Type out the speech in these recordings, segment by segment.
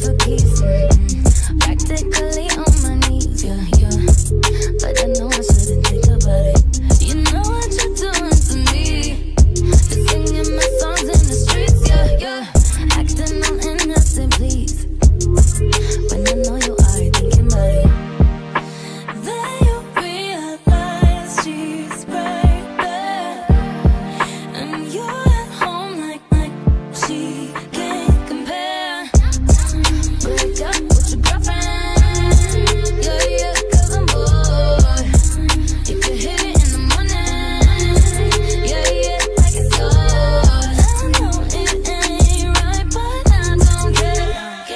for keys. Practically on my knees, yeah, yeah. But I know I shouldn't think about it. You know what you're doing to me. Just singing my songs in the streets, yeah, yeah. Acting all innocent, please. When I know you are thinking about it. Then you realize she's right there, and you're at home like she can't compare. Break up with your girlfriend, yeah, yeah, 'cause I'm bored. You can hit it in the morning, yeah, yeah, like it's yours. I know it ain't right, but I don't care.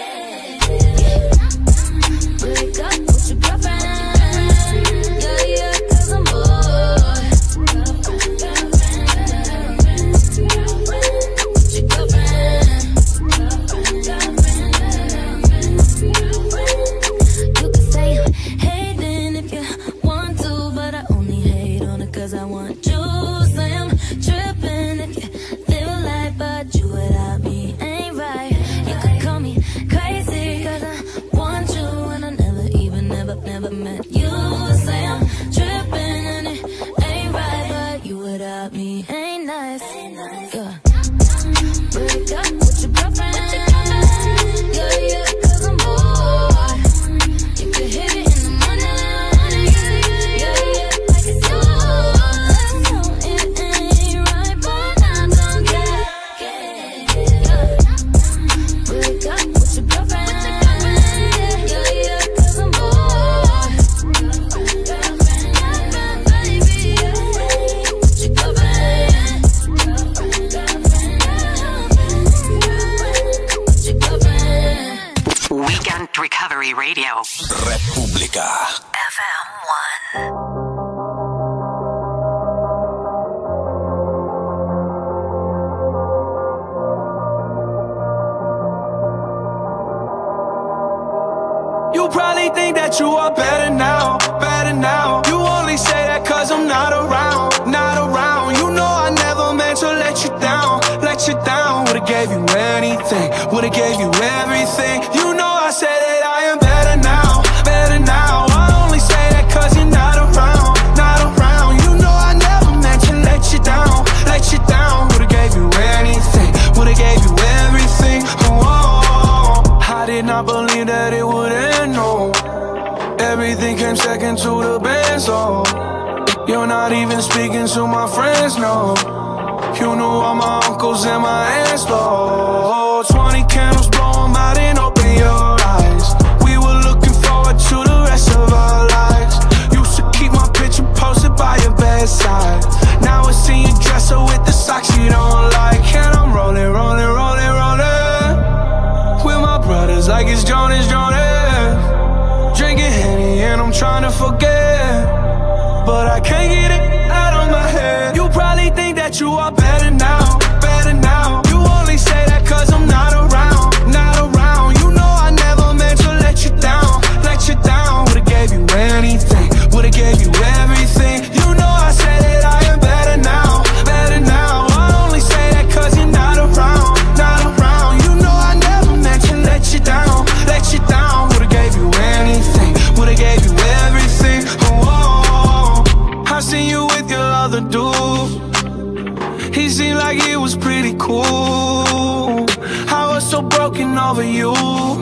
Break up with your girlfriend, yeah, yeah, 'cause I'm bored. With your girlfriend. You can say I'm hating if you want to, but I only hate on it 'cause I want you. Say I'm tripping if you feel like, but you without me ain't right. You could call me crazy 'cause I want you, and I never met you. Say I'm tripping and it ain't right, but you without me ain't nice. Yeah. Break up with your girlfriend, yeah, yeah, 'cause I'm bored. You can hit it in the morning, yeah, yeah, like it's yours. I know it ain't right, but I don't care. Break up with your girlfriend, yeah, yeah, 'cause I'm bored. Baby, yeah, with your girlfriend. With your girlfriend. Weekend Recovery Radio. República. FM 1. You probably think that you are better now, better now. You only say that 'cause I'm not around, not around. You know I never meant to let you down, let you down. Would've gave you anything, would've gave you everything. You know I said that I am better now, better now. I only say that 'cause you're not around, not around. You know I never meant to let you down, let you down. Would've gave you anything, would've gave you everything. Oh, I did not believe that it would end, no. Everything came second to the best, oh. You're not even speaking to my friends, no. You knew all my uncles and my aunts, oh. 20 candles, blow 'em out and open your eyes. We were looking forward to the rest of our lives. Used to keep my picture posted by your bedside. Now I see you dresser with the socks you don't like. And I'm rolling, rolling, rolling, rolling with my brothers like it's Jonas, Jonas. Drinking Henny and I'm trying to forget, but I can't get it out of my head. You probably think that you are better now, better now. You only say that 'cause I'm not around, not around. You know I never meant to let you down, let you down. Would've gave you anything, would've gave you everything. You know I said that I am better now, better now. I only say that 'cause you're not around, not around. You know I never meant to let you down, let you down. Would've gave you anything, would've gave you everything. Oh, I seen you with your other dude. He seemed like he was pretty cool. I was so broken over you.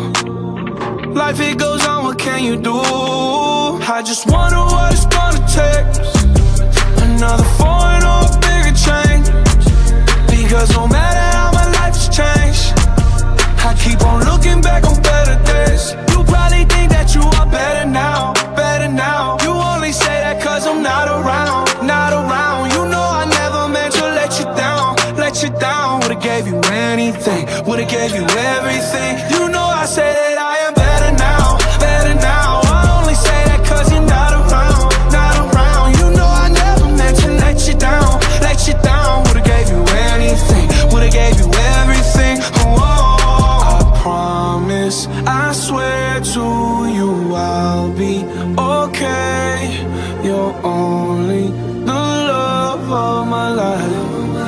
Life it goes on, what can you do? I just wonder what it's gonna take. Another foreign or a bigger change. Because no matter how my life has changed, I keep on looking back on better days. You probably think that you are better now, better now. You only say that 'cause I'm not around, not around. You know I never meant to let you down, let you down. Would've gave you anything, would've gave you everything. You know I said that I am better now, better now. I only say that 'cause you're not around, not around. You know I never meant to let you down, let you down. Would've gave you anything, would've gave you everything. Oh, I promise, I swear to you I'll be okay. You're only the love of my life.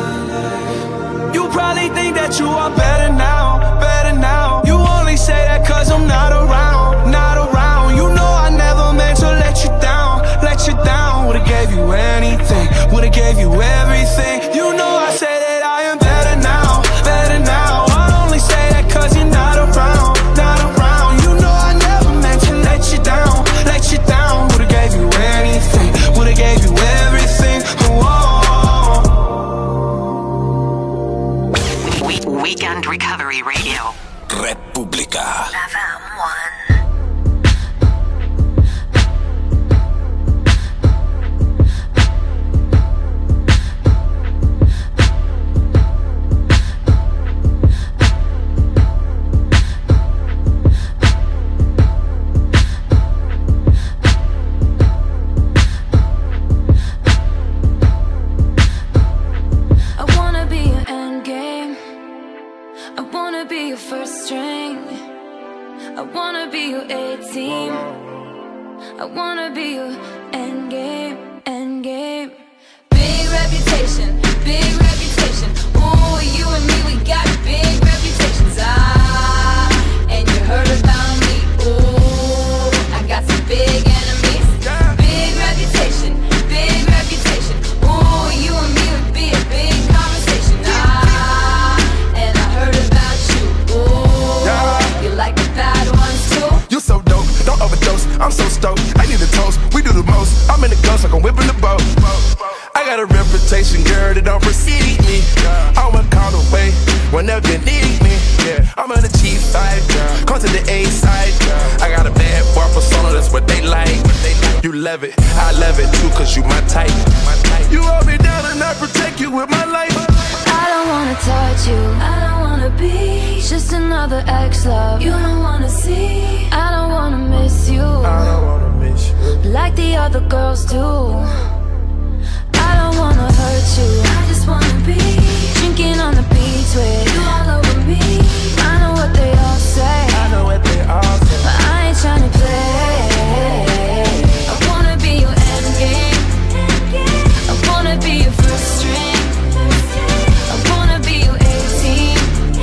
You probably think that you are better now, better now. You only say that 'cause I wanna be your endgame, endgame. Big reputation, big reputation. Ooh, you and me, we got big reputations. And you heard about me. Ooh, I got some big enemies. Big reputation, big reputation. Ooh, you and me would be a big conversation. And I heard about you. Ooh, you like the bad ones too? You so dope, don't overdose. I'm so stoked. I need a toast. We do the most. I'm in the ghost like I'm whipping the boat. I got a reputation, girl, that don't precede me. I won't call away whenever you need me. I'm on the cheap side, come to the A side. I got a bad boy persona, that's what they like. You love it, I love it too, cause you my type. You hold me down and I protect you with my life. I don't wanna touch you, I don't wanna be just another ex-love you don't wanna see. I don't wanna miss you, I don't wanna miss you like the other girls do. I don't wanna hurt you, I just wanna be drinking on the beach with you all over me. I know what they all say, I know what they all say, but I ain't tryna play. I wanna be your endgame, I wanna be your first string, I wanna be your 18,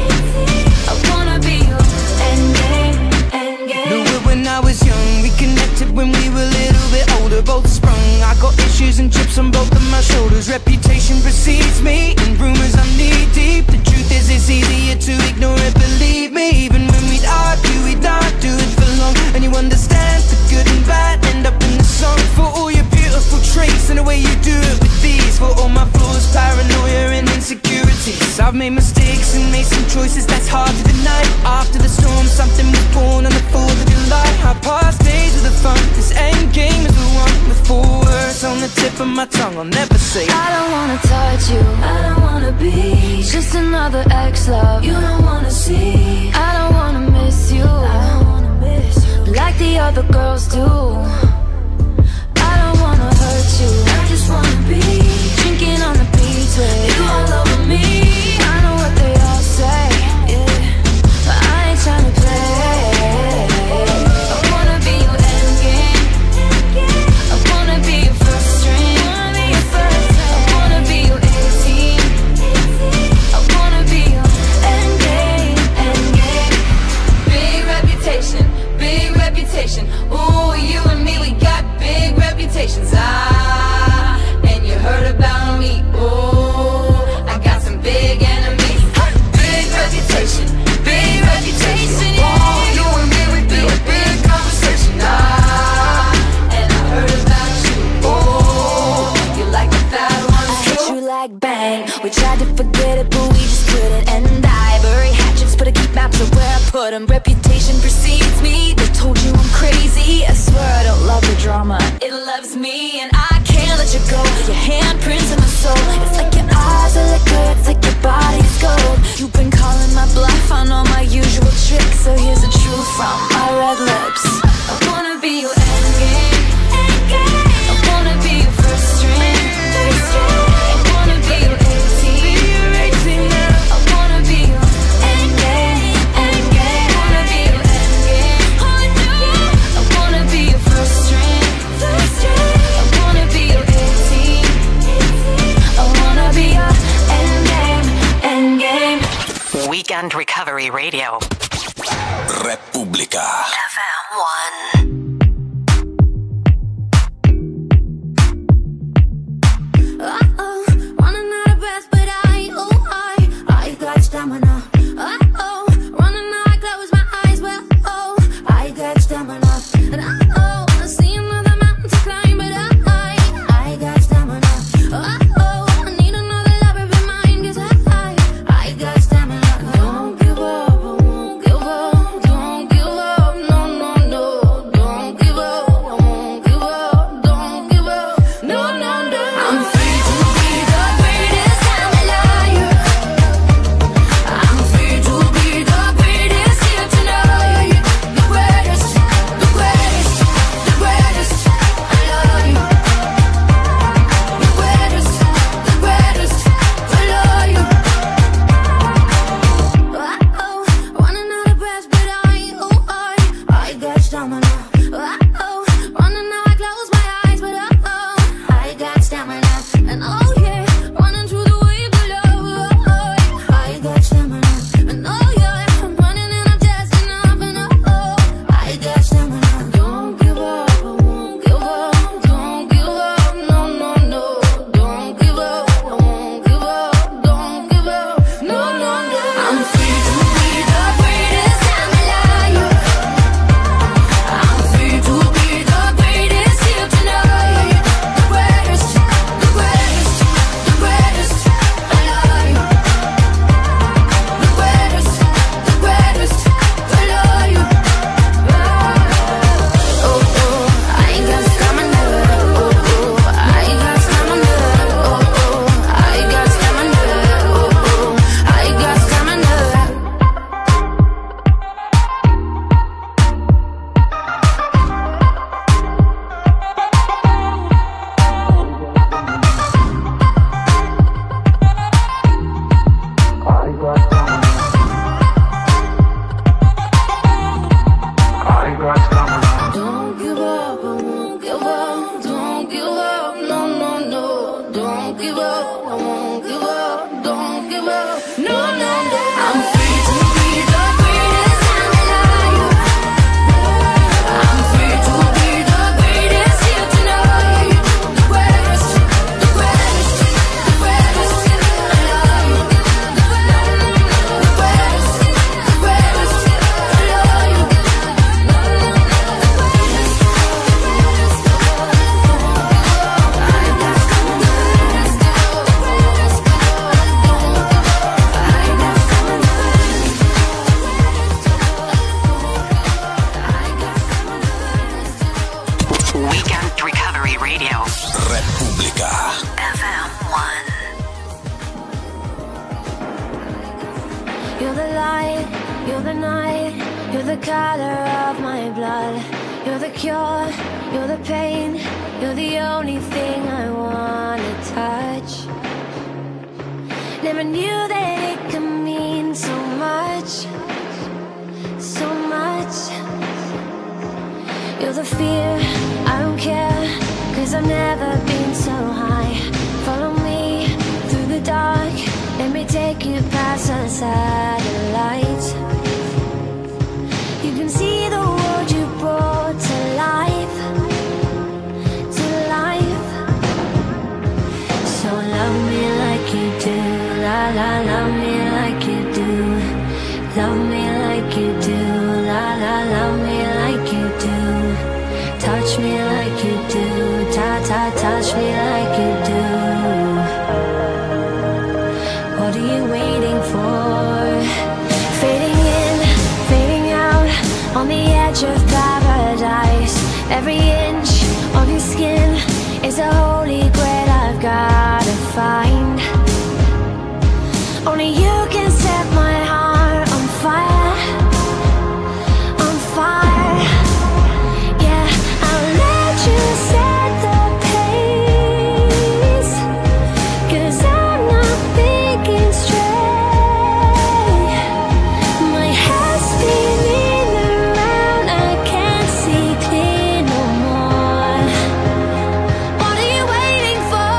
I wanna be your endgame, endgame. Knew it when I was young, we connected when we were a little bit older, both sprung. I got issues and chips on both of my shoulders. Reputation precedes me, and rumors I'm knee deep. The truth is it's easier to ignore it, believe me. Even when we'd argue, we'd not do it for long. And you understand the good and bad end up in the song. For all your beautiful traits and the way you do it with these. For all my flaws, paranoia and insecurities. I've made mistakes and made some choices that's hard to deny. After the storm, something was born on the 4th of July. Our past days were the fun, this end game is the one. With 4 words on the tip of my tongue, I'll never say I don't wanna touch you, I don't wanna be just another ex-love you don't wanna see. I don't wanna miss you, I don't wanna miss you like the other girls do. I don't wanna hurt you, I just wanna be drinking on the beach with you all over me. I know what they all say, yeah, but I ain't tryna play. I wanna be your endgame, I wanna be your first string, I wanna be your 18, I wanna be your endgame, endgame. Big reputation, big reputation. Ooh, you and me, we got big reputations. And you heard about me. Ooh, I got some big enemies. Big reputation, big reputation. Ooh, you and me, we be a big conversation. And I heard about you. Ooh, you like the bad ones too? I hit you like bang. We tried to forget it, but we just couldn't. And I bury hatchets, but I keep maps of where I put them. Reputation precedes me. They told you I'm crazy. I swear I don't love the drama, it loves me. And I can't let you go. Your handprints in my soul. It's like your eyes are liquor, it's like your body's gold. You've been calling my bluff on all my usual tricks, so here's the truth from my red lips. I wanna be your endgame, I wanna be your first string, I wanna be your 18, I wanna be your endgame, endgame. I wanna be your endgame, I wanna be your first string, I wanna be your 18, I wanna be your endgame, endgame. Weekend Recovery Radio. República FM 1. Uh-oh, running out of breath, but I got stamina. Uh-oh, running out, I close my eyes, well, oh, I got stamina. And uh-oh, I see another mountain to climb, but I got stamina. Uh-oh, I need another lover of mine, 'cause I got stamina. Don't give up, I won't give up, don't give up, no, no. Radio. Repubblica. FM 1. You're the light, you're the night, you're the color of my blood. You're the cure, you're the pain, you're the only thing I wanna touch. Never knew that it could mean so much, so much. You're the fear, I don't care, 'cause I've never been so high. Follow me through the dark, let me take you past the satellites. You can see the world you brought to life, to life. So love me like you do, la la, love me like you do. Love me like you do, la la, love me like you do. Touch me like you do, ta ta, touch me like you do. What are you waiting for? Fading in, fading out, on the edge of paradise. Every inch of your skin is a holy grail I've gotta find. Only you can set my heart on fire, on fire. Yeah, I'll let you set the pace, 'cause I'm not thinking straight. My head's spinning around, I can't see clear no more. What are you waiting for?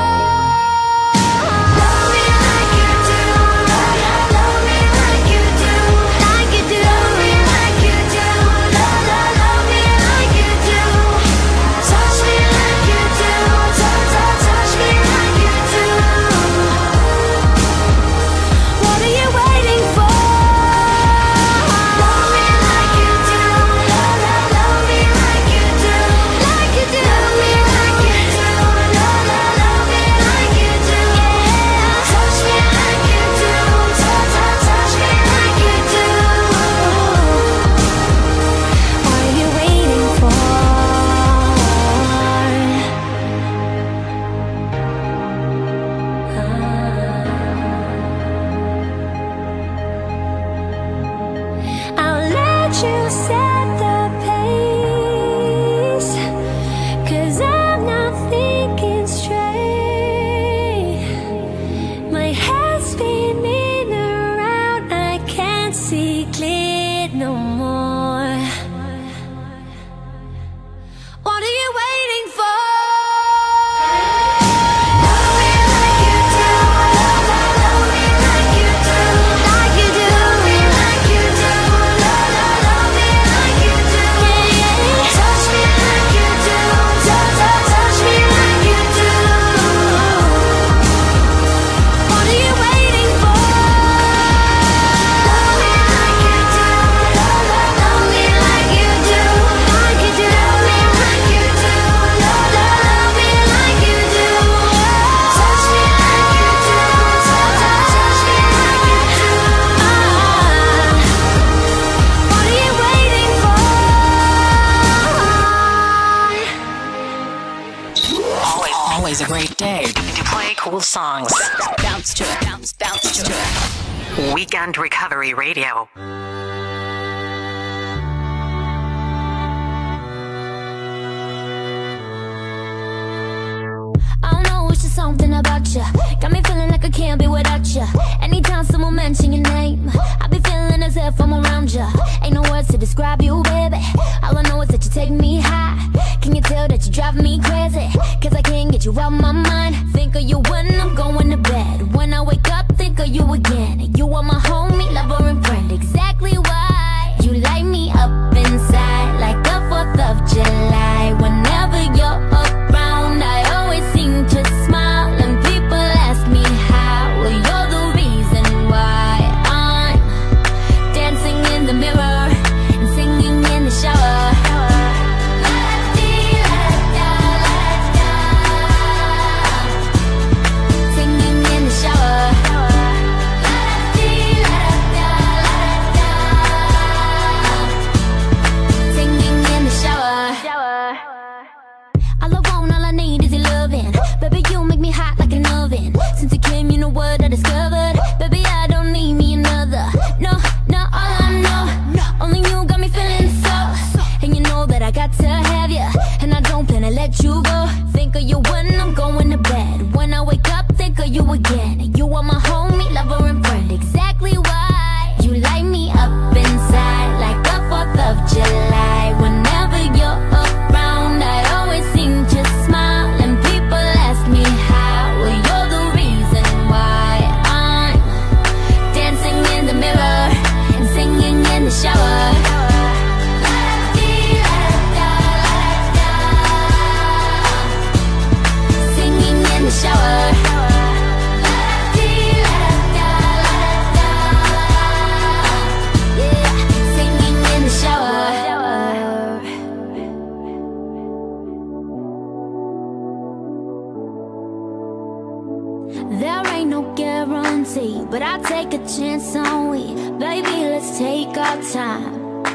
Love me like you do, love me like you do, like you do. Love me like you do, love me like you do. Touch me like you do, touch me like you do. What are you waiting for? Love me like you do, love me like you do, like you do. Love me like you do, love me like you do. Yeah, touch me like you do, touch me like you do. What are you waiting for? I'll let you set the pace, 'cause I'm not thinking straight. My head's spinning around, I can't see clear no more. What are you waiting for? Love me like you do, love me like you do, like you do. Love me like you do, love me like you do. Yeah, touch me like you do, touch me like you do. What are you waiting for? Love me like you do, love me like you do, like you do. Love me like you do, love me like you do. Touch me like you do, touch me like you do. What are you waiting for? Always a great day to play cool songs. Bounce to it. Bounce to it. Weekend Recovery Radio. I don't know, it's just something about you. Got me feeling like I can't be without you. Anytime someone mention your name, I be feeling as if I'm around you. Ain't no words to describe you, baby. All I know is that you take me high. Can you tell that you drive me crazy? 'Cause I can't get you out my mind. Think of you when I'm going to bed. When I wake up, think of you again. You are my homie, lover and friend. Exactly why you light me up inside like the 4th of July. Whenever you're around, I always seem to smile. And people ask me how. Well, you're the reason why I'm dancing in the mirror and singing in the shower. Singing alone, all I need is your loving. Baby, you make me hot like an oven. Since you came, you know what I discovered. Baby, I don't need me another. No, no, all I know, only you got me feeling so. And you know that I got to have you, and I don't plan to let you go. Think of you when I'm going to bed. When I wake up, think of you again. You are my homie, lover, and friend. Exactly why you light me up inside like a 4th of July. Whenever you're around, I always seem to smile, and people ask me how. Well, you're the reason why I'm dancing in the mirror and singing in the shower. Singing in the shower. There ain't no guarantee, but I take a chance on we. Baby, let's take our time.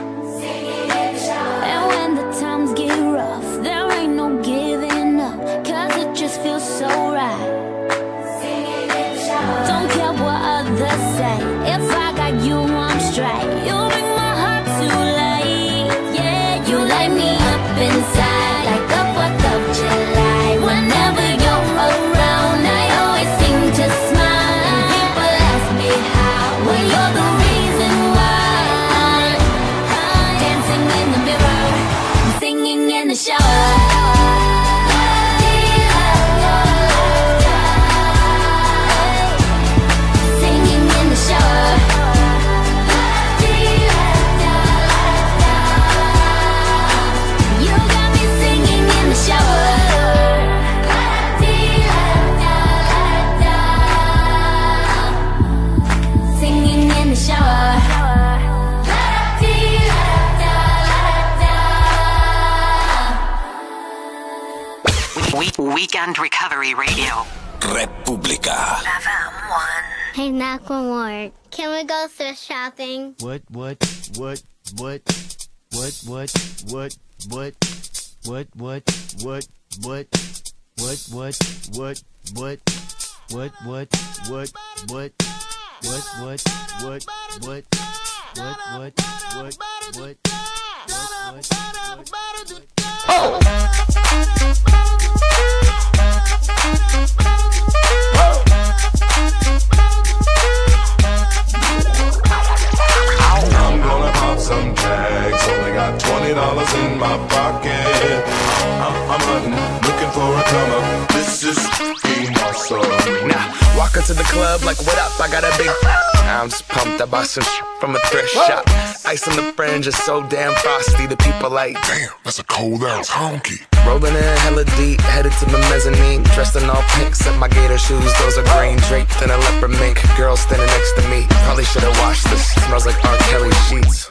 And when the times get rough, there ain't no giving up, cause it just feels so right. Don't care what others say, if I got you, I'm straight. You bring my heart to life, yeah. You light me up inside like a 4th of July. Whenever you're around, I always seem to smile, and people ask me how. Well, you're the reason why I'm dancing in the mirror and singing in the shower. Singing in the shower. You got me singing in the shower. Singing in the shower. Weekend Recovery Radio. Repubblica. Hey, Macklemore, can we go thrift shopping? What? I'm gonna pop some tags. Only got $20 in my pocket. I'm hunting, looking for a come up. This is fucking awesome. Nah, walk into the club like, what up? I got a big. I'm just pumped. I bought some from a thrift shop. Ice on the fringe is so damn frosty. The people like, Damn, that's a cold ass honky. rolling in hella deep, headed to the mezzanine. Dressed in all pink, set my gator shoes. Those are green, draped in a leopard mink. Girl standing next to me. Probably should've washed this. Smells like R. Kelly sheets.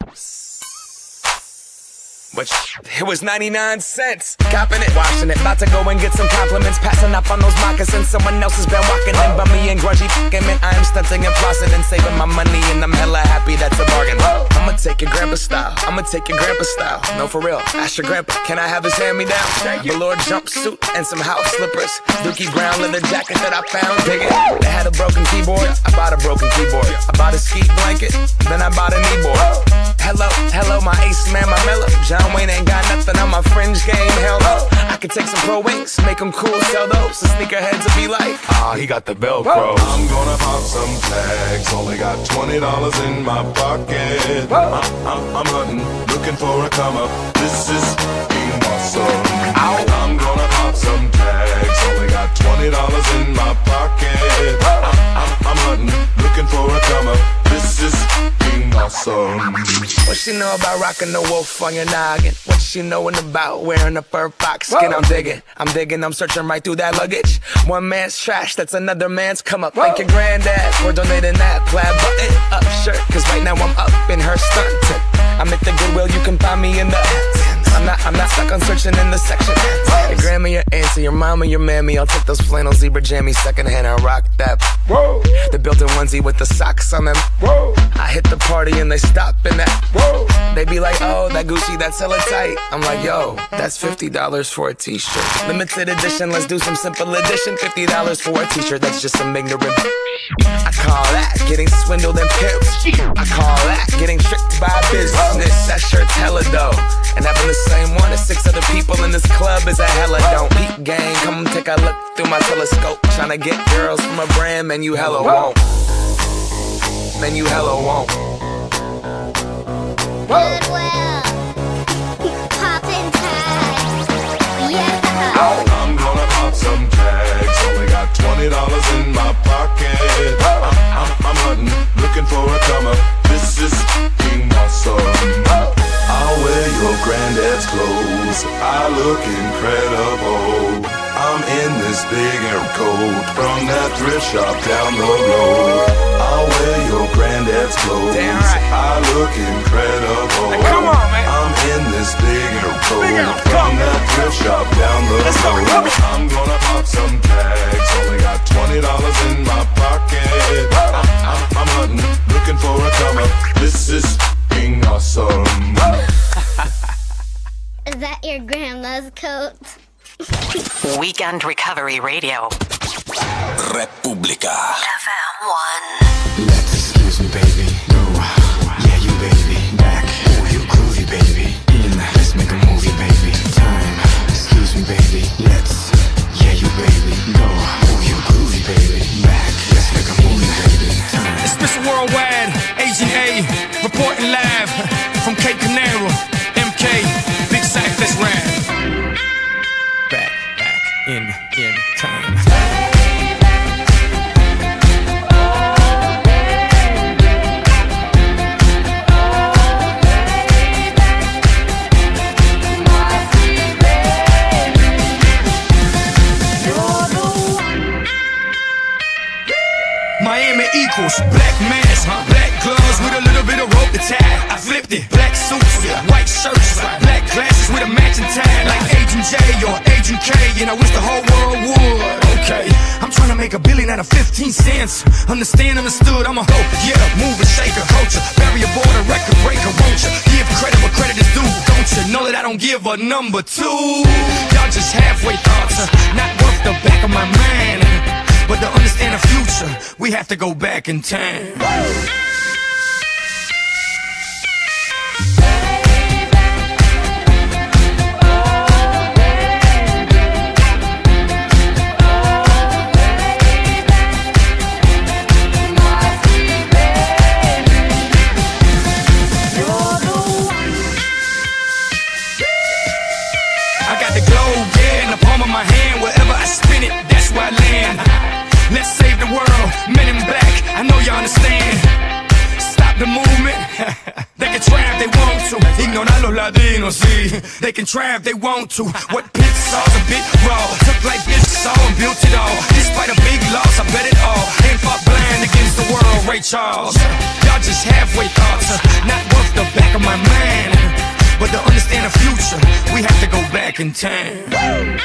Which, it was 99 cents. Copping it, washing it. About to go and get some compliments. Passing up on those moccasins. Someone else has been walking in. Bummy and grungy fucking man. I am stunting and flossing and saving my money. And I'm hella happy that's a bargain. I'ma take your grandpa style. I'ma take your grandpa style. No, for real. Ask your grandpa, can I have his hand-me-down? Velour jumpsuit and some house slippers. Dookie brown leather jacket that I found. Dig it. They had a broken keyboard. I bought a broken keyboard. I bought a ski blanket. Then I bought a kneeboard. Hello, my ace man, my mellow. John Wayne ain't got nothing on my fringe game, hell no. I could take some pro wings, make them cool, sell those. The sneakerheads will be like, he got the Velcro. I'm gonna pop some tags. Only got $20 in my pocket. I'm hunting, looking for a come up. This is fucking awesome. I'm gonna pop some tags. Only got $20 in my pocket. I'm hunting, looking for a come up. This is fucking awesome. What she know about rocking the wolf on your noggin? What she knowin' about wearing a fur fox skin? I'm digging, I'm searching right through that luggage. One man's trash, that's another man's come up. Thank your granddad for donating that plaid button up shirt. Cause right now I'm up in her stunt. I'm at the Goodwill, you can find me in the I'm not stuck on searching in the section. Your grandma, your auntie, your mama, your mammy. I'll take those flannel zebra jammies secondhand. I rock that. Whoa. The built-in onesie with the socks on them. Whoa. I hit the party and they stop in that. Whoa. They be like, oh, that Gucci, that's hella tight. I'm like, yo, that's $50 for a t-shirt. Limited edition, let's do some simple edition. $50 for a t-shirt, that's just some ignorant. I call that getting swindled and pimped. I call that getting tricked by business. That shirt's hella dope. And having the same one as 6 other people in this club is a hella don't. Peep gang, come take a look through my telescope. Tryna get girls from a brand, man, you hella won't. Man, you hella won't. Goodwill. Poppin' tags. Yeah. I'm gonna pop some tags. Only got $20 in my pocket. I'm hunting, looking for a comer. This is fucking awesome. I'll wear your granddad's clothes. I look incredible. I'm in this big air coat from that thrift shop down the road. I'll wear your granddad's clothes. Damn right. I look incredible. Hey, come on, man. I'm in this big air coat from that thrift shop down the road. I'm gonna pop some tags. Only got $20 in my pocket. I'm hunting, looking for a comer. This is fucking awesome. Is that your grandma's coat? Weekend Recovery Radio. República. FM 1. Let's excuse me, baby. Go. Yeah, you baby. Back. Oh, you groovy, baby. In. Let's make a movie, baby. Time. Excuse me, baby. Let's. Yeah, you baby. Go. Oh, you groovy, baby. Back. Let's make a movie, baby. Time. It's Mr. Worldwide, Agent A, reporting live from Cape Canaveral. MK, Big Sack, let's rap. Back in time. Miami equals black mask, black gloves with a little bit of rope to tie. I flipped it, black suits, white shirts, black glasses with a matching tie, like Agent J or Agent K, and I wish the whole world would. Okay, I'm trying to make $1 billion out of 15 cents. Understand, understood, I'm a hoe, yeah, mover, shaker, culture, barrier border, record breaker, won't you? Give credit where credit is due, don't you? Know that I don't give a number 2. Y'all just halfway thoughts, not worth the back of my mind. But to understand the future, we have to go back in time. I got the globe, yeah, in the palm of my hand. Wherever I spin it, that's where I land. Let's save the world, men in black, I know you understand. Stop the movement. They can try if they want to. Ignorar los latinos, sí. They can try if they want to. What Pit saw's a bit raw. Took like this saw and built it all. Despite a big loss, I bet it all. Ain't fought blind against the world, Ray Charles. Y'all just halfway thoughts, not worth the back of my mind. But to understand the future, we have to go back in time.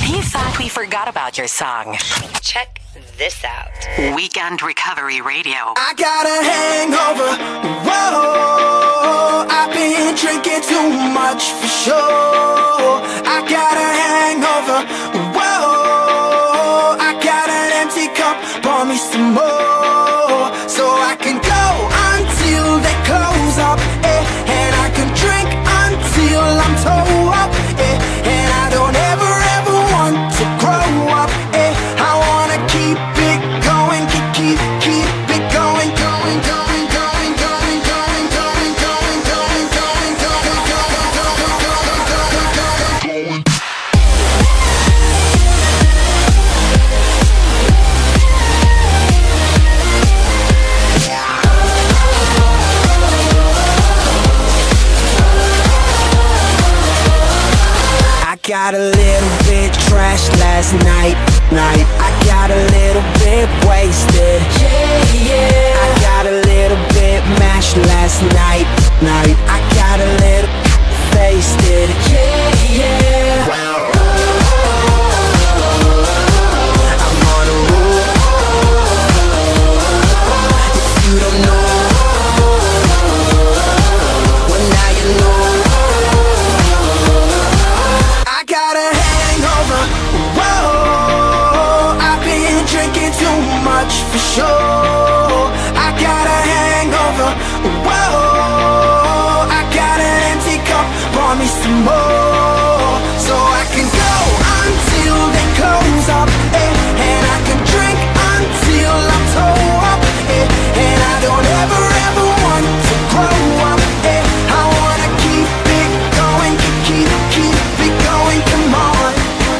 You thought we forgot about your song. Check this out. Weekend Recovery Radio. I got a hangover. Whoa, I've been drinking too much for sure. I got a hangover. Whoa, I got an empty cup. Pour me some more, so I can go until they close up, and I can drink until I'm toe up, and I don't ever want to grow up, I wanna keep it going, keep it going, going, going, going, going, going, going, going, going, going, going, going, going. Got a little bit trashed last night. I got a little bit wasted. I got a little bit mashed last night. I got a little wasted. I'm on a roll. If you don't know, well now you know. For sure, I got a hangover. Whoa, I got an empty cup. Pour me some more, so I can go until they close up, and I can drink until I'm toe up, and I don't ever want to grow up, I wanna keep it going, keep it going. Come on.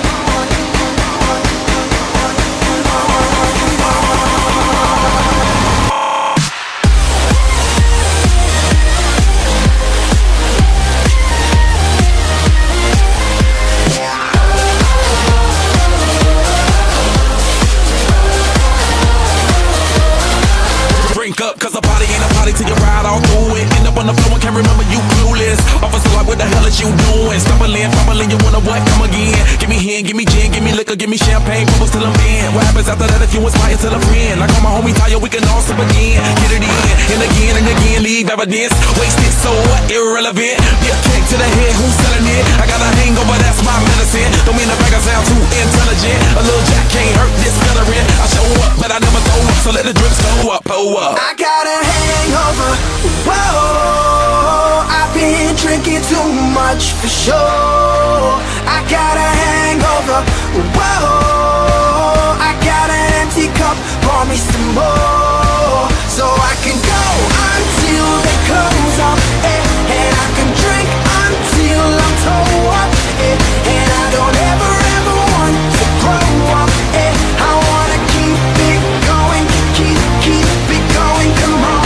Up, cause a party ain't a party till you ride all through it. End up on the floor and can't remember you clueless. Officer, like, what the hell is you doing? Stumbling, fumbling, you wanna what? Come again. Give me hand, give me gin, give me liquor, give me champagne, bubbles till I'm in. What happens after that if you inspire till a friend? Like all my homies tired, we can all sip again. Get it in, and again, leave evidence. Wasted, so what? Irrelevant. Be a kick to the head, who's selling it? I got a hangover, that's my medicine. Don't mean the bag I sound too intelligent. A little jack can't hurt this veteran. I show up, but I never throw up, so let the drinks go up, pull up. I got a hangover. Whoa, I've been drinking too much for sure. I got a hangover. Whoa, I got an empty cup. Pour me some more, so I can go until they close up, and I can drink until I'm toe up, and I don't ever want to grow up, I wanna keep it going, keep it going. Come on.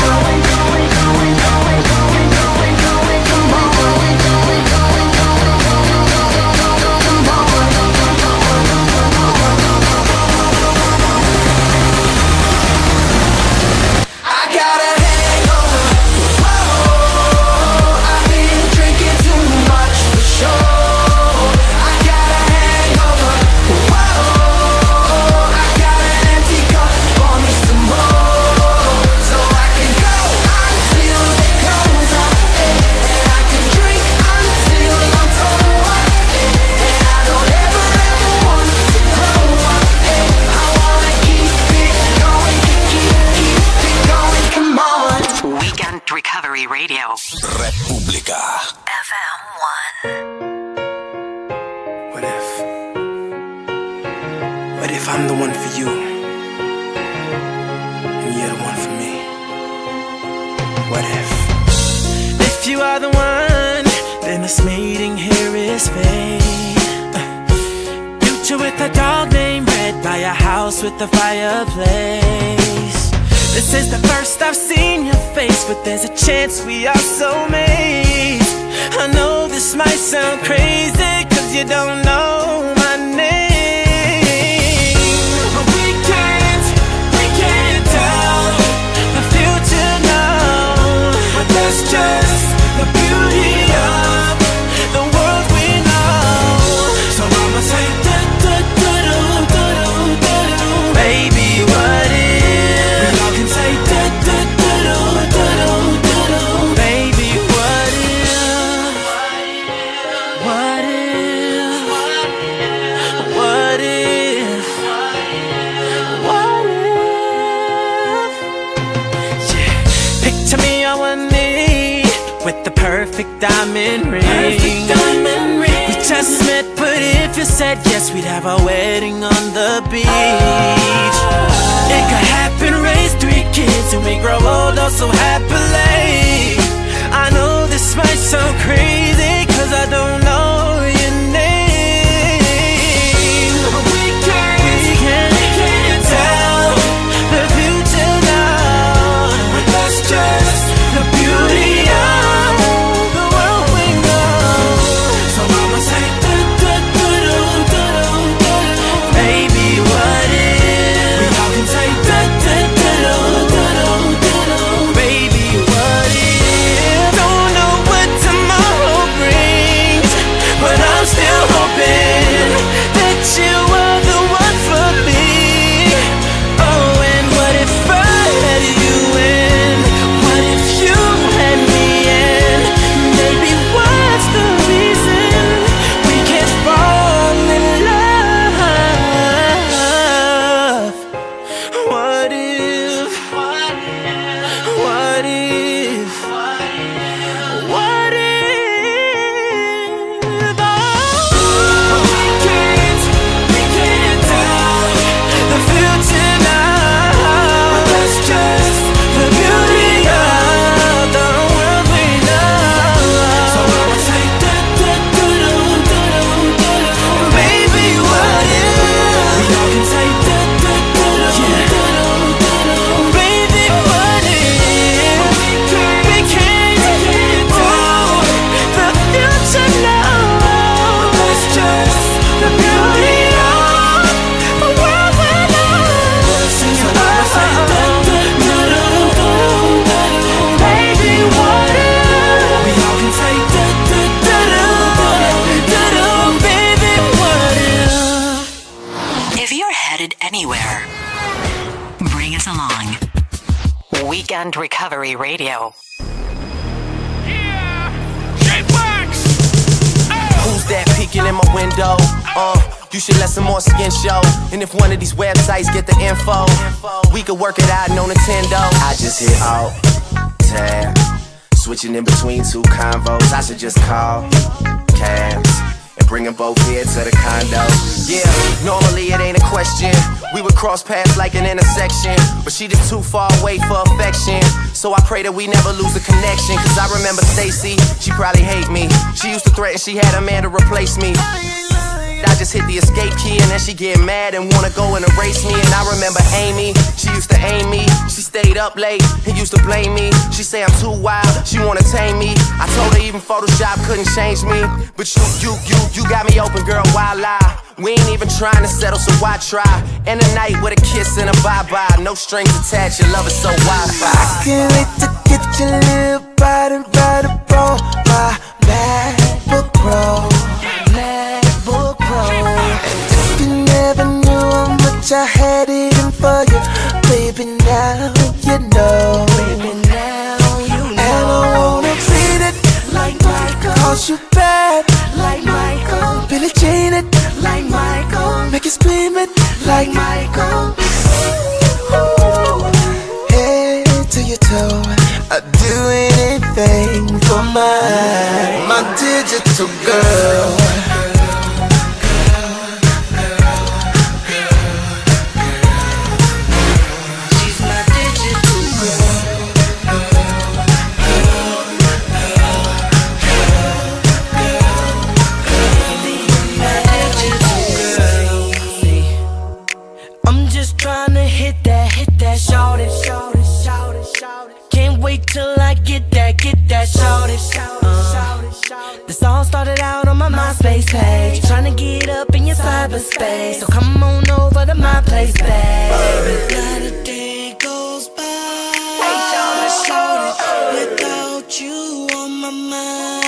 Recovery Radio. Repubblica. FM 1. What if I'm the one for you, and you're the one for me? What if you are the one, then this meeting here is fate. Future with a dog named Red by a house with a fireplace. This is the first I've seen your face, but there's a chance we are soulmates. I know this might sound crazy, cause you don't know my name, but we can't tell the future now, but that's just the beauty of the world we know. So I'ma say da da diamond ring. Perfect diamond ring. We just met, but if you said yes, we'd have our wedding on the beach. It could happen, raise 3 kids, and we grow old oh so happily. I know this might sound crazy, cause I don't know your name, but we can't tell the future now. That's just the beauty of the world we know. So I'ma say do-do-do-do-do-do-do. Baby, what if we all can say do-do-do-do-do-do-do. Baby, what if? Don't know what tomorrow brings, but I'm still hoping that you are the one for me. Oh, and what if I had you in? What if you had me in? Maybe what's the reason we can't fall in love? What if? What if? What if? We can't tell the future now. That's just the beauty of the world we know. So I'ma say do-do-do-do-do-do-do. Baby, what if we all can say do-do-do-do-do-do-do. Baby, what if we can't tell the future now? That's just the beauty of the world we know. So I'ma say do-do-do-do-do-do. Baby, what if we all can say do-do-do-do-do-do. Baby, what if? If you're headed anywhere, bring us along. Weekend Recovery Radio. Who's that peeking in my window? You should let some more skin show. And if one of these websites get the info, we could work it out, no Nintendo. I just hit alt tab, switching in between 2 convos. I should just call cabs and bring them both here to the condo. Yeah, normally it ain't a question. We would cross paths like an intersection, but she just too far away for affection. So I pray that we never lose the connection. Cause I remember Stacy, she probably hate me. She used to threaten she had a man to replace me. I just hit the escape key and then she get mad and wanna go and erase me. And I remember Amy, she used to aim me. She stayed up late and used to blame me. She say I'm too wild, she wanna tame me. I told her even Photoshop couldn't change me. But you got me open, girl, why lie? We ain't even trying to settle, so why try? End the night with a kiss and a bye-bye. No strings attached, your love is so Wi-Fi. I can't wait to get your little body right up on my MacBook Pro. MacBook Pro. And if you never knew how much I had it in for you, baby, now you know. Baby, now you know. And I wanna beat it like Michael, cause you bad like Michael, Billie Jean it like Michael, make you scream it like Michael. Head to your toe, I'd do anything for my digital girl. She's my digital girl. I'm just trying to hit that shout it. Can't wait till I get that shout it. The song started out on my MySpace page, trying to get up in your cyberspace. So come on over to my place, babe. Not a day goes by without you on my mind.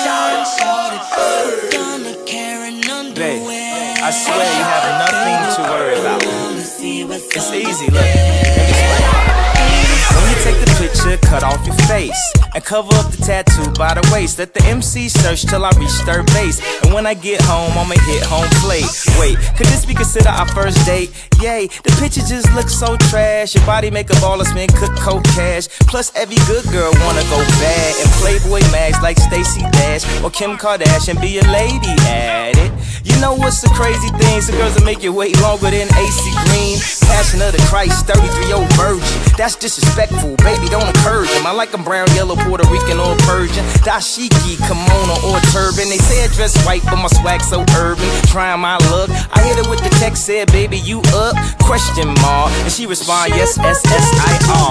Gonna carry underwear. Babe, I swear you have nothing to worry about. It's easy, look. When you take the picture, cut off your face, and cover up the tattoo by the waist. Let the MC search till I reach third base. And when I get home, I'ma hit home plate. Wait, could this be considered our first date? Yay, the picture just looks so trash. Your body make a baller spin, cook coke cash. Plus every good girl wanna go bad and Playboy mags like Stacey Dash or Kim Kardashian, be a lady at it. You know what's the crazy things? The girls that make you wait longer than AC Green. Passion of the Christ, 33-year-old virgin. That's disrespectful, baby, don't encourage him. I like them brown, yellow, Puerto Rican or Persian. Dashiki, kimono or turban. They say I dress white, but my swag so urban. Trying my luck, I hit her with the text, said, baby, you up? Question mark. And she respond, yes, S-S-I-R.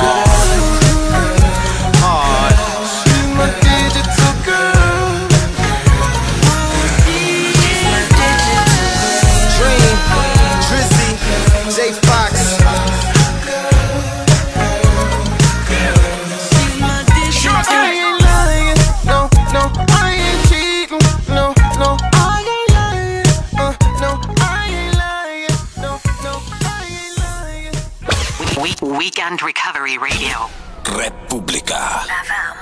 Hard. She's my digital girl. Dream, Drizzy, J Fox. Weekend Recovery Radio. Repubblica. FM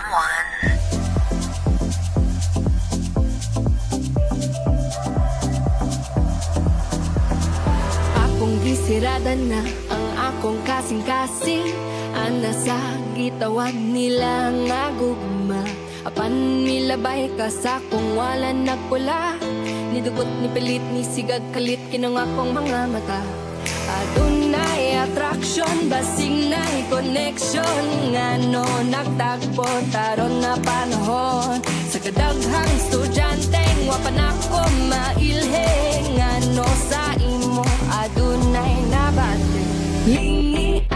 1. Akong gisirada na ang akong kasing-kasing. Ana sa gitawag nila nga gugma. Apan milabay ka sa kung wala nagpula. Nidugot, ni pilit, ni sigag kalit kinang akong mga mata. Adunay attraction, basing na'y connection. Ngano nagtagpo, taron na panahon. Sa kadaghang estudyanteng, wapan ako mailhe. Ngano sa imo, adunay nabate. Lingi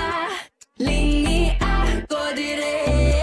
ko dire.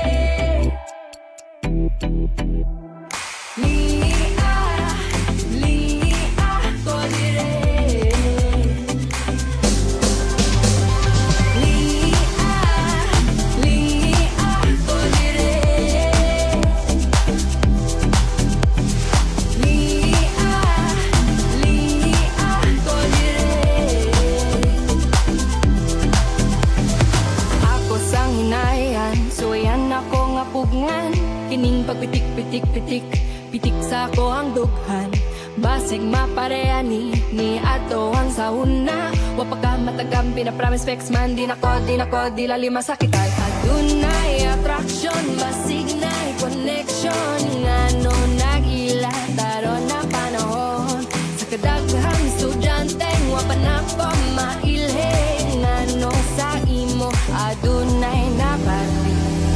Kining pagpitik-pitik-pitik, pitik sa ko ang dughan. Basig mapareani ni ato ang sauna. Wapaka matagam, pinapromise specs man. Di nako, di lali masakitan. Adunay attraction, basig na'y connection. Ngano nag-ila, taron na panahon. Sa kadaghang estudyanteng, wapan ako mailhe. Ngano sa imo, adunay napati.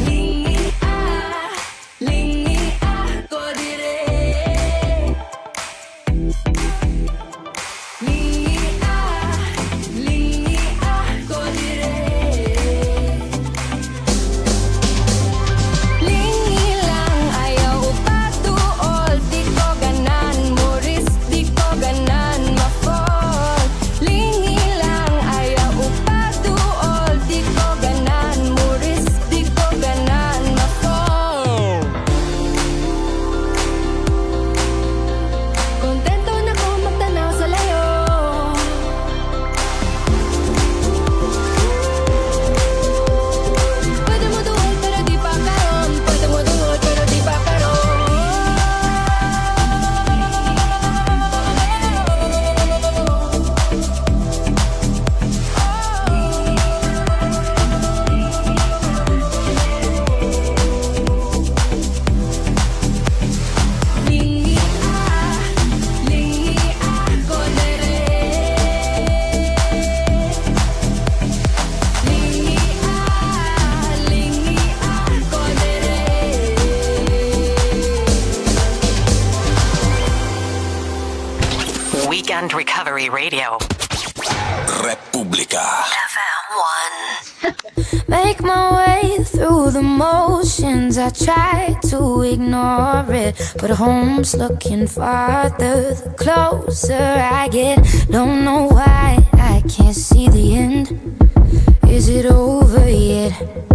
Weekend Recovery Radio. Repubblica. FM 1. Make my way through the motions. I try to ignore it, but home's looking farther the closer I get. Don't know why I can't see the end. Is it over yet?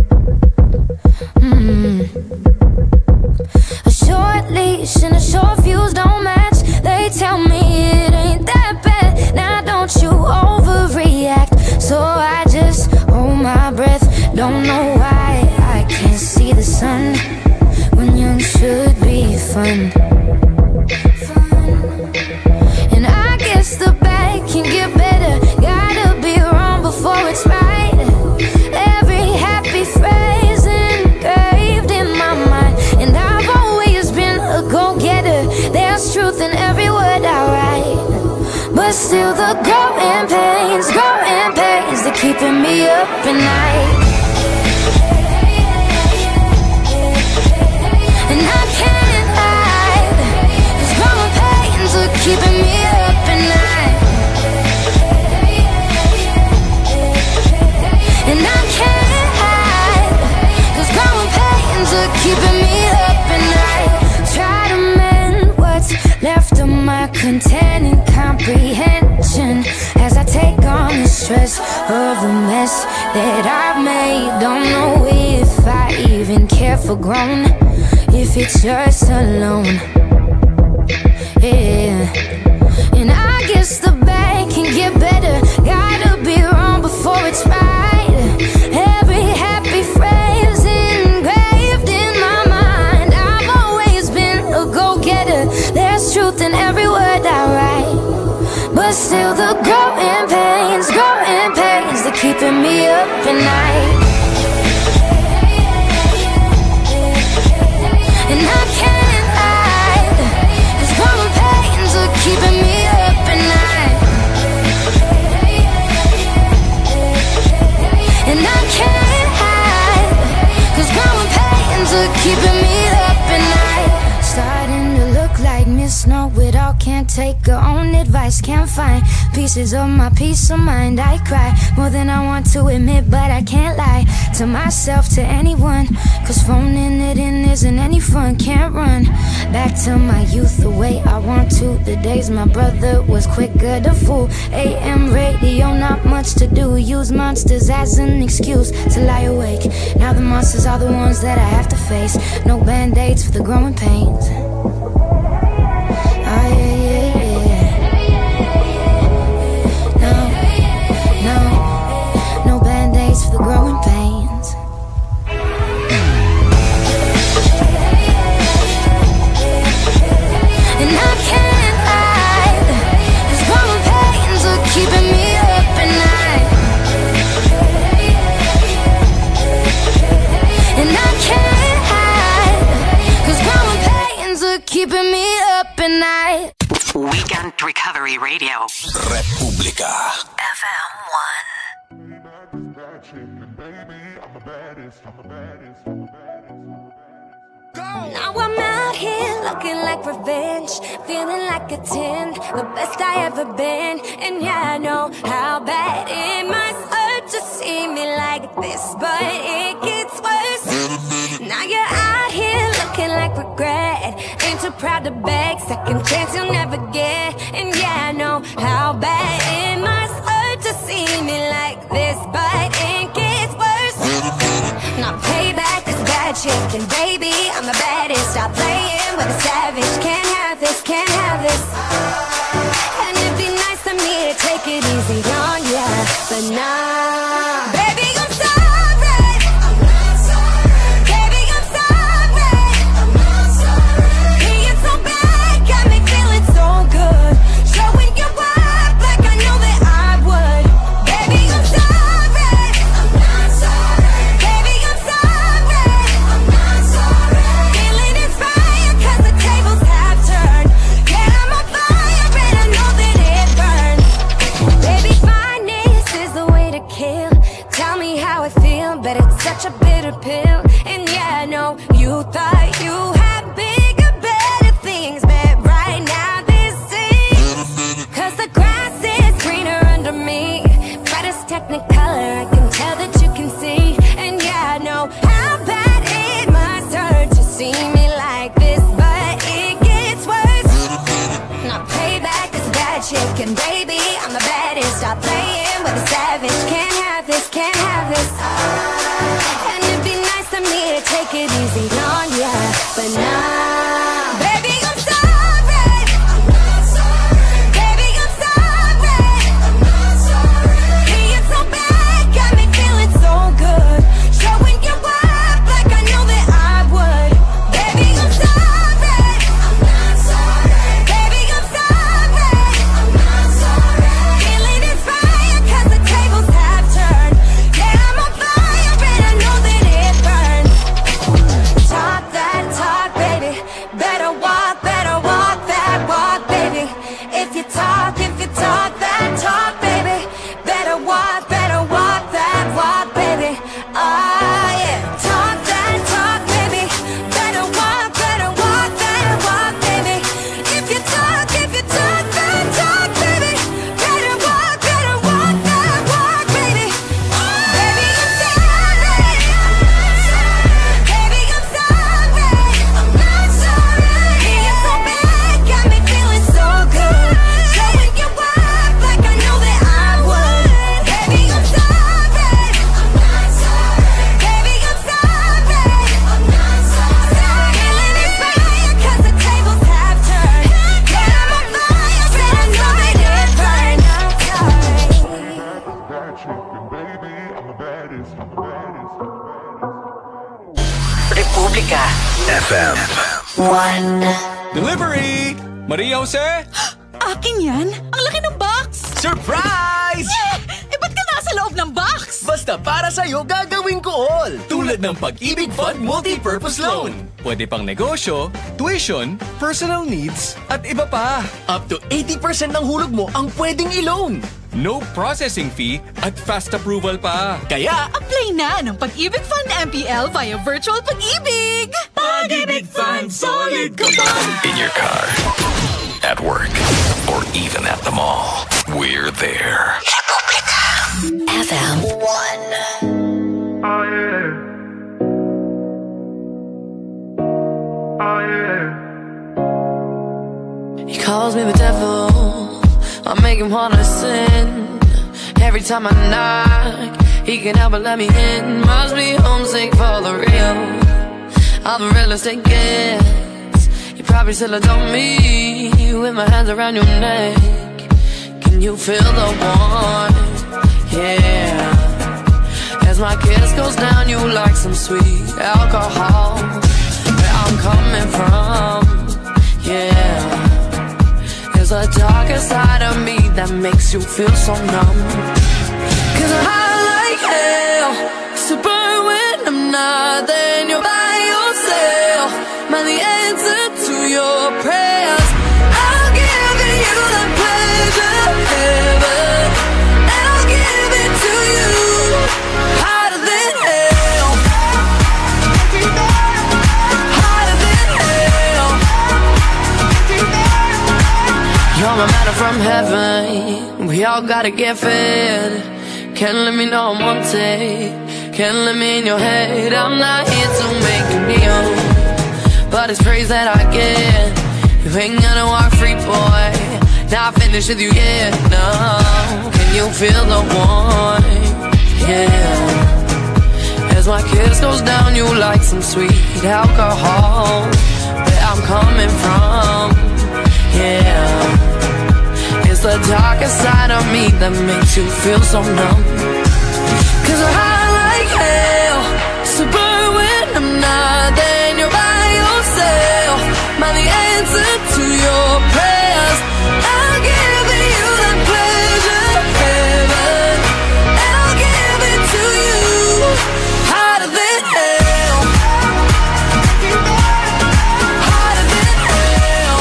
A short leash and a short fuse don't match. They tell me it ain't that bad. Now don't you overreact. So I just hold my breath. Don't know why but still the growing pains they're keeping me up at night. And I can't hide, these growing pains are keeping me up at night. And I can't hide, those growing pains are keeping me up at night. Try to mend what's left of my containing comprehension as I take on the stress of the mess that I've made. Don't know if I even care for grown, if it's just alone. Yeah. And I guess the bad can get better. Gotta be wrong before it's right. Every happy phrase engraved in my mind. I've always been a go-getter. There's truth in every word I write, but still the growing pains they're keeping me up at night. And I can't hide, these growing pains are keeping me up at night. And I can't hide, cause growing pains are keeping me up at night. Starting to look like Miss Know-It-all, can't take her own advice, can't find pieces of my peace of mind. I cry more than I want to admit, but I can't lie to myself, to anyone, cause phoning it in isn't any fun. Can't run back to my youth the way I want to. The days my brother was quicker to fool. AM radio, not much to do. Use monsters as an excuse to lie awake. Now the monsters are the ones that I have to face. No band-aids for the growing pains. Oh yeah, yeah, yeah. No band-aids for the growing pains. And I can't hide, these growing pains are keeping me up at night. And I can't hide, cause growing pains are keeping me up at night. Weekend Recovery Radio. Repubblica. FM 1. Now I'm out here looking like revenge, feeling like a 10, the best I ever been. And yeah, I know how bad it must hurt to see me like this, but it gets worse. Now you're out here looking like regret, ain't too proud to beg, second chance you'll never get. And yeah, I know how bad it must hurt to see me like this, but it gets worse. Now payback is bad shit, and baby, I'm the baddest. Stop playing with a savage, can't have this, can't have this. And it'd be nice of me to take it easy on ya, but nah. Baby, I'm sorry, I'm not sorry. Baby, I'm sorry, I'm not sorry. Being so bad got me feeling so good, showing you up like I know that I would. Baby, I'm sorry, I'm not sorry. Baby, I'm sorry, I'm not sorry. Feeling inspired cause the tables have turned. Yeah, I'm on fire and I know that it burns. Baby, fineness is the way to kill. Tell me how I feel, but it's such a bitter pill. And yeah, I know you thought you had bigger, better things, but right now this is, cause the grass is greener under me. Brightest technicolor, I can tell that you can see. And yeah, I know how bad it must hurt to see me like this, but it gets worse. Now payback is bad chick, and baby, I'm the baddest. Stop playing with a savage, can't have this, can't have this. And it'd be nice of me to take it easy on ya, but nah. Baby, I'm sorry, I'm not sorry. Baby, I'm sorry, I'm not sorry. Being so bad got me feeling so good, showing you up like I know that I would. Baby, I'm sorry, I'm not sorry. Baby, I'm sorry, I'm not sorry. Feeling inspired cause the tables have turned. Yeah, I'm on fire and I know that it burns. FM 1. Delivery! Maria Jose? Akin yan? Ang laki ng box! Surprise! Eh, ba't ka nasa loob ng box? Basta para sa'yo, gagawin ko all! Tulad ng Pag-ibig Fund Multi-Purpose Loan. Pwede pang negosyo, tuition, personal needs, at iba pa. Up to 80% ng hulog mo ang pwedeng i-loan. No processing fee at fast approval pa. Kaya, apply na ng Pag-ibig Fund MPL via Virtual Pag-ibig! Pag-ibig Fund, solid ka ba? In your car, at work, or even at the mall, we're there. Republica FM 1. Oh yeah. Oh yeah. He calls me the devil, I make him wanna sin. Every time I knock, he can't help but let me in. Must be homesick for the real, I'm the realest it gets. You probably still adore me, with my hands around your neck. Can you feel the warmth? Yeah. As my kiss goes down, you like some sweet alcohol. Where I'm coming from, yeah. There's a darker side of me that makes you feel so numb. Cause I like hell, so burn when I'm not, then you're by yourself. Man, the answer to your prayers, I'll give you the pleasure of heaven, and I'll give it to you, hotter than hell, hotter than hell. You're my manna from heaven, we all gotta get fed. Can't let me know I'm wanted, can't let me in your head. I'm not here to make you kneel, but it's praise that I get. You ain't gonna walk free, boy, not finished with you yet, no. Can you feel the warmth? Yeah. As my kiss goes down, you like some sweet alcohol. Where I'm coming from, yeah. It's the darker side of me that makes you feel so numb. Cause I like hell, so burn when I'm not, then you're by yourself. Man, the answer to your prayers, I'll give you the pleasure of heaven, and I'll give it to you, hotter than hell, hotter than hell.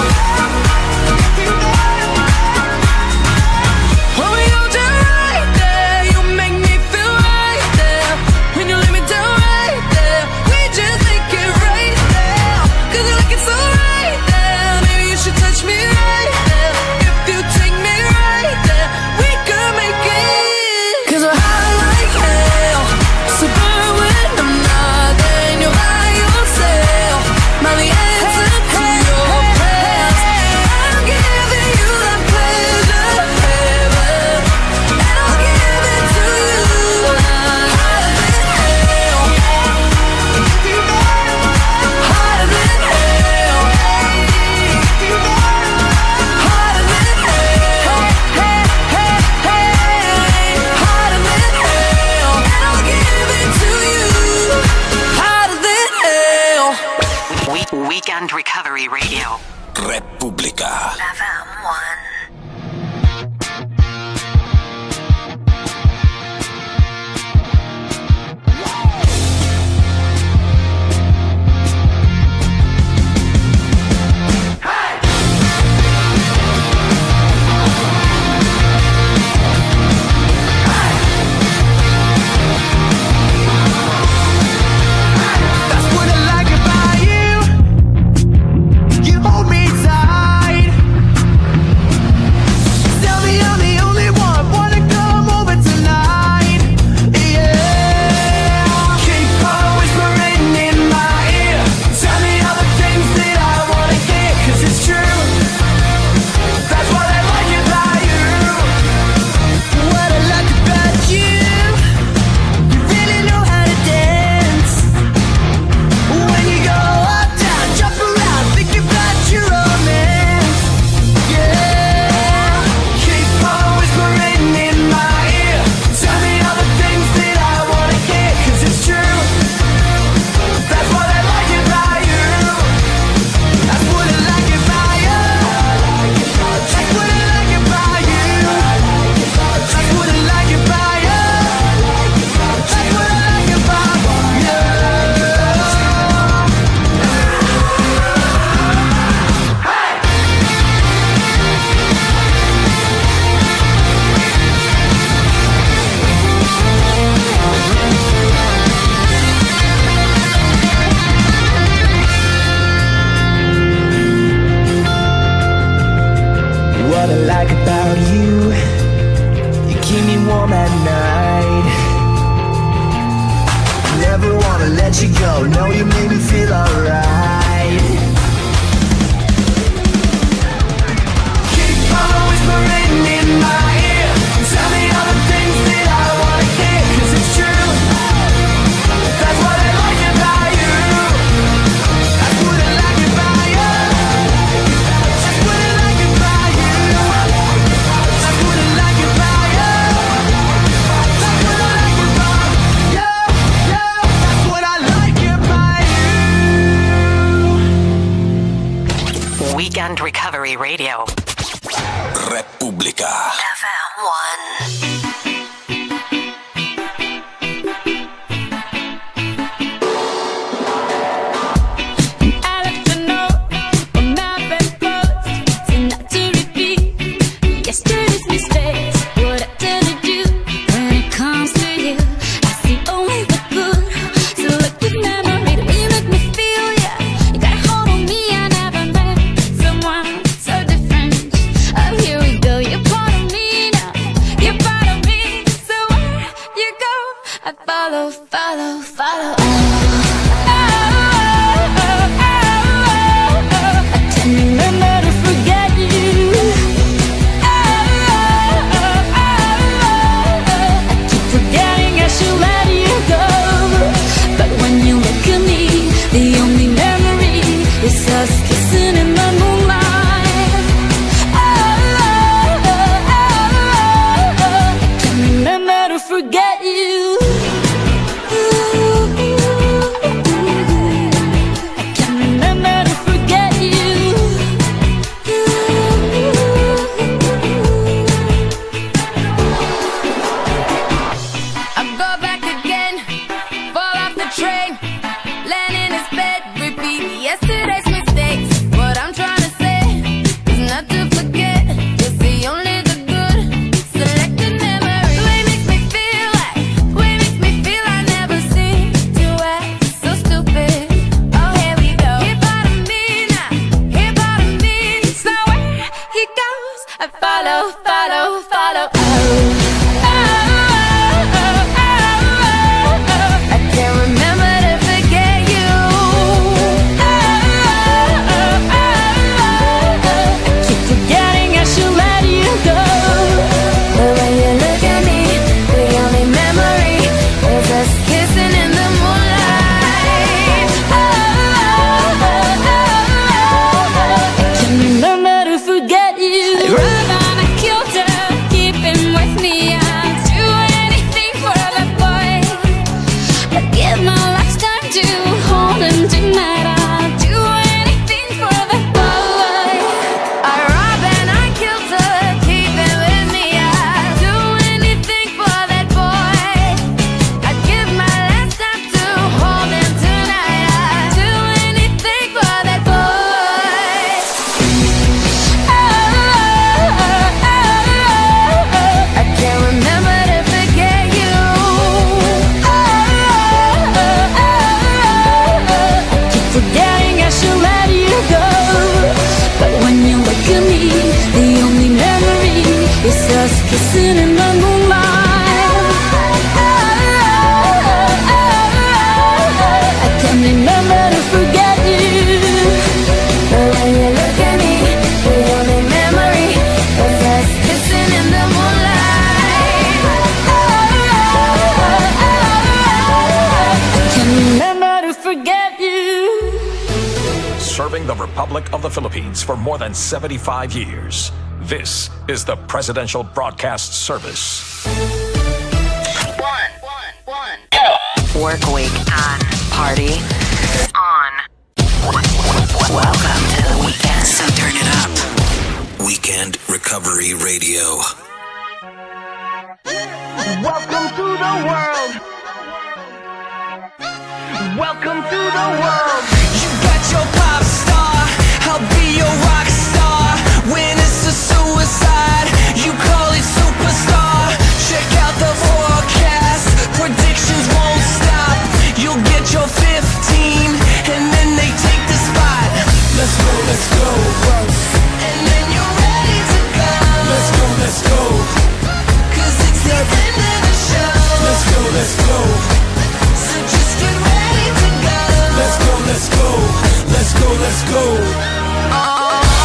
When we hold you right there, you make me feel right there. Recovery Radio. Republica FM 1. Yesterday's mistakes, what I did to do. When it comes to you, I see only the good. Selective memory, the way you make me feel, yeah. You got a hold on me, I never met someone so different. Oh, here we go, you're part of me now. You're part of me, so where you go, I follow, follow, follow. I can't remember to forget you. The only memory is us kissing in the moonlight. I can't remember to forget you. I can't remember to forget you. I go back again, fall off the train. Yesterday's mistakes, what I'm trying to say is not to forget, just see only the good. Selected memory, the way it makes me feel like, the way it makes me feel I never seem to act so stupid. Oh, here we go, here part of me now, here part of me. So where he goes, I follow, follow, follow. I can't remember to forget you. Kissing in the moonlight. I can't remember to forget you. But when you look at me, the only memory is us kissing in the moonlight. I can't remember to forget you. Serving the Republic of the Philippines for more than 75 years. This is the Presidential Broadcast Service. Work week on. Party on. Welcome to the weekend, so turn it up. Weekend Recovery Radio. Welcome to the world. Welcome to the world. You got your pop star, I'll be your rock star. When it's a suicide, you call it superstar. Check out the forecast, predictions won't stop. You'll get your 15, and then they take the spot. Let's go, let's go. And then you're ready to go. Let's go, let's go. 'Cause it's the end of the show. Let's go, let's go. So just get ready to go. Let's go, let's go. Let's go, let's go.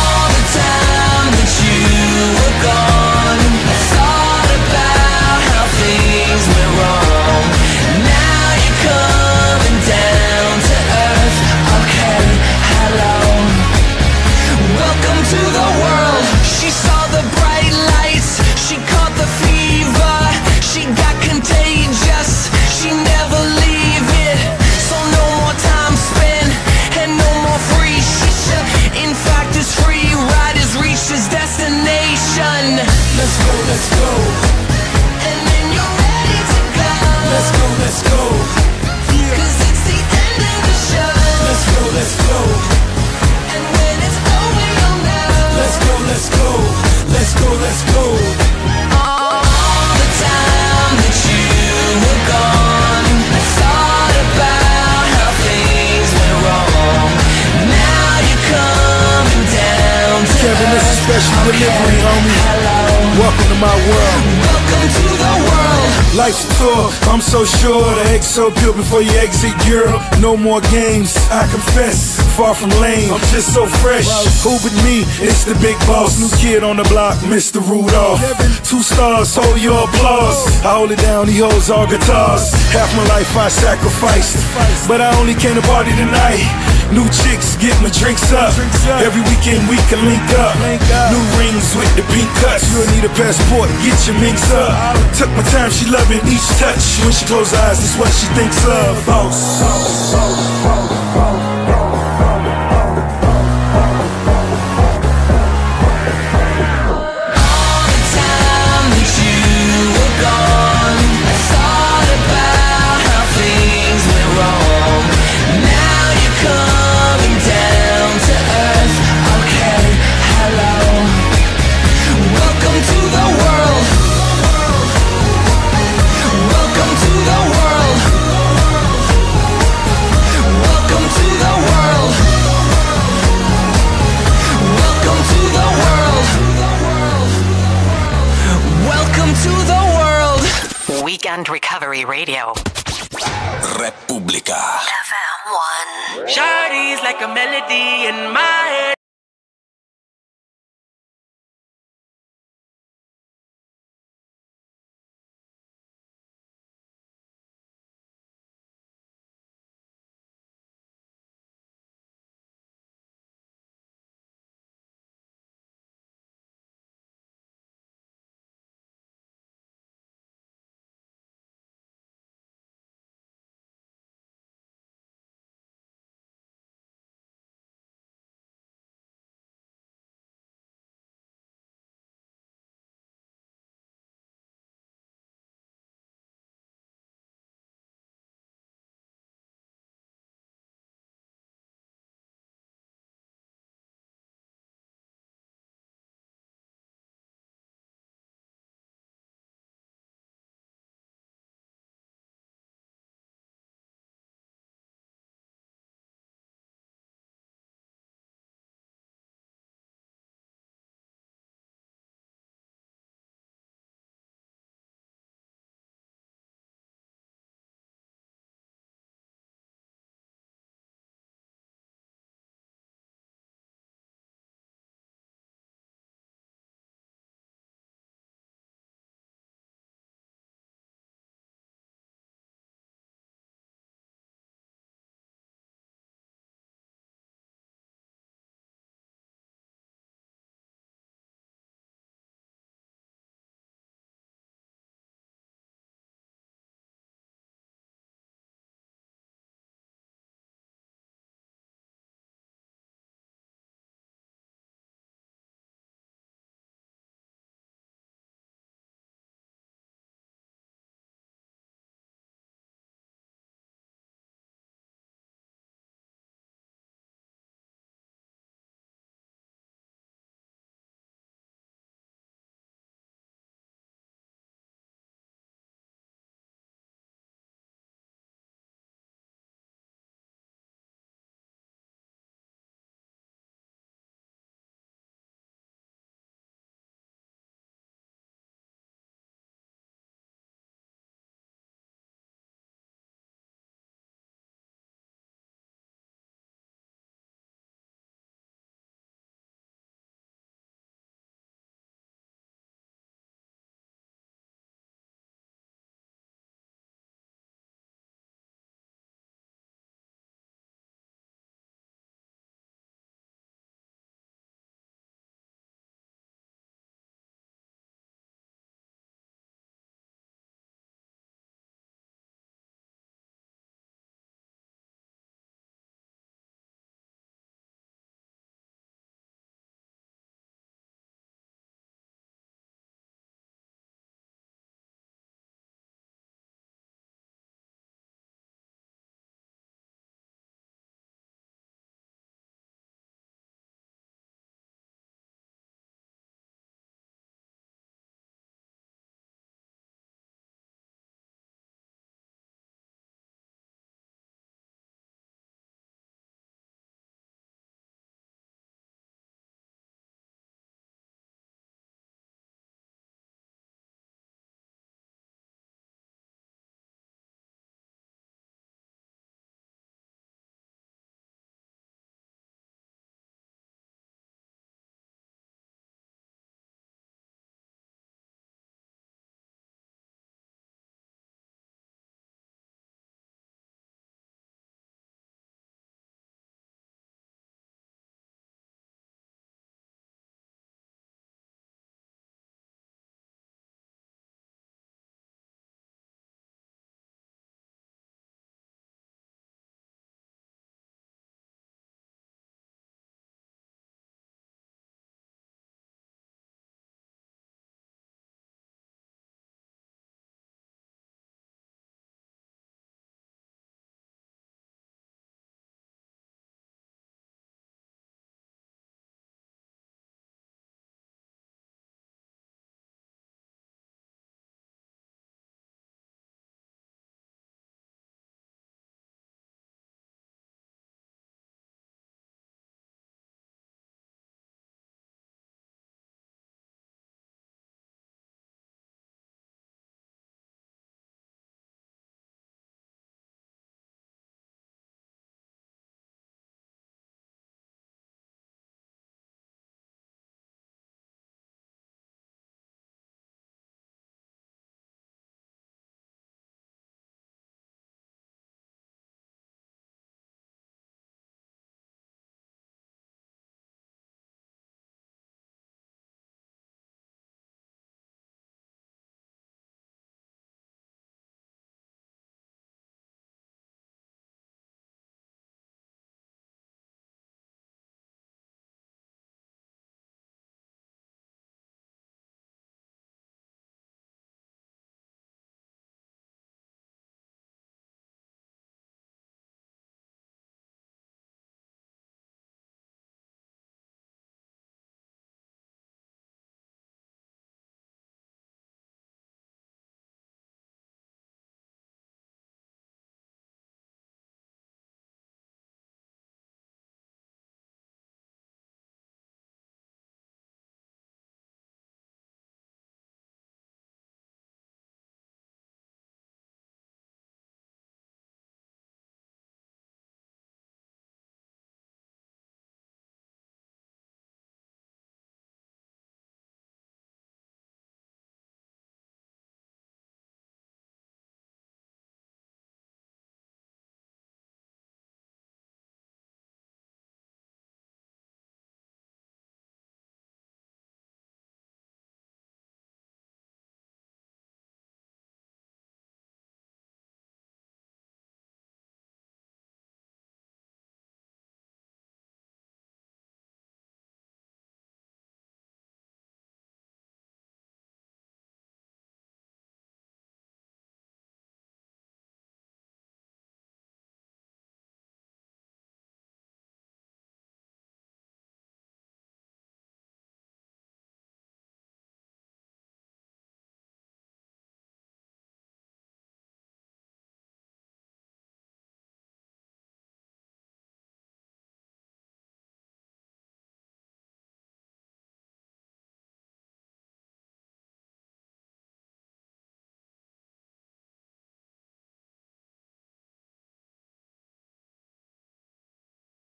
my world. Welcome to the world. Life's a tour, I'm so sure. The egg so pure before you exit, girl. No more games, I confess. Far from lame, I'm just so fresh. Who but me? It's the big boss. New kid on the block, Mr. Rudolph. 2 stars, hold your applause. I hold it down, he holds all guitars. Half my life I sacrificed, but I only came to party tonight. New chicks, get my drinks up. Every weekend we can link up. New rings with the pink cuts. You'll need a passport, get your minks up. Took my time, she loving each touch. When she close her eyes, it's what she thinks of. Boss. Weekend Recovery Radio. Republica. FM 1. Shawty's like a melody in my head.